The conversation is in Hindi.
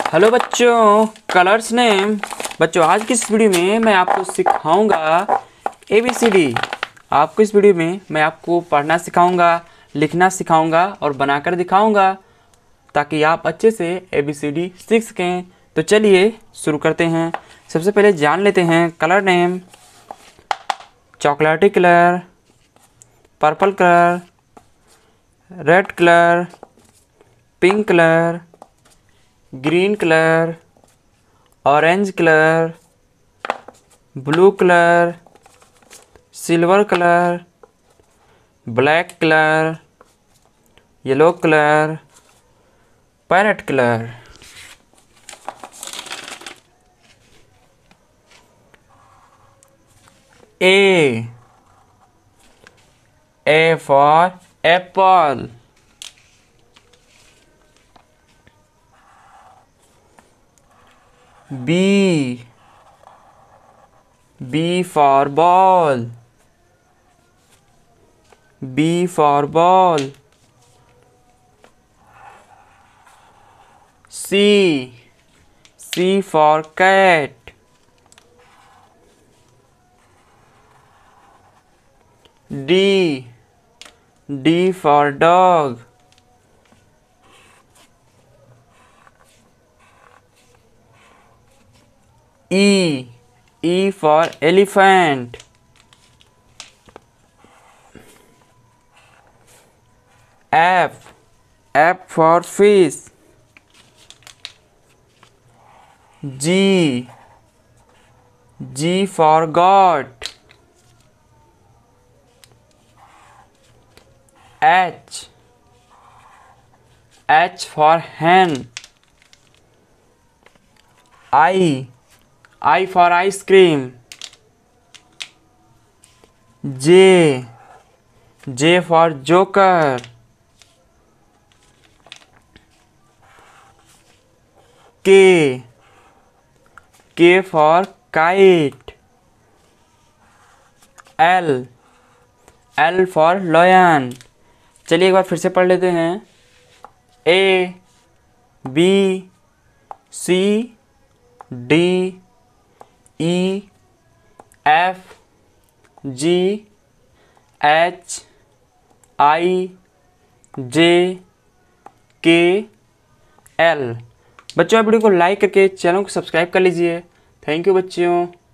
हेलो बच्चों, कलर्स नेम। बच्चों आज की इस वीडियो में मैं आपको सिखाऊंगा ABCD। आपको इस वीडियो में मैं आपको पढ़ना सिखाऊंगा, लिखना सिखाऊंगा और बनाकर दिखाऊंगा ताकि आप अच्छे से ABCD सीख सकें। तो चलिए शुरू करते हैं। सबसे पहले जान लेते हैं colour name. Chocolaty colour, purple colour, red colour, pink colour, green colour, orange colour, blue colour, silver colour, black colour, yellow colour, parrot colour. A for apple. B for ball. B for ball. C for cat. D for dog. E for elephant. F for fish. G for goat. H for hen. I for ice cream. J for joker. K for kite. L for lion। चलिए एक बार फिर से पढ़ लेते हैं। A B C D E F G H I J K L। बच्चों आप वीडियो को लाइक करके चैनल को सब्सक्राइब कर लीजिए। थैंक यू बच्चों।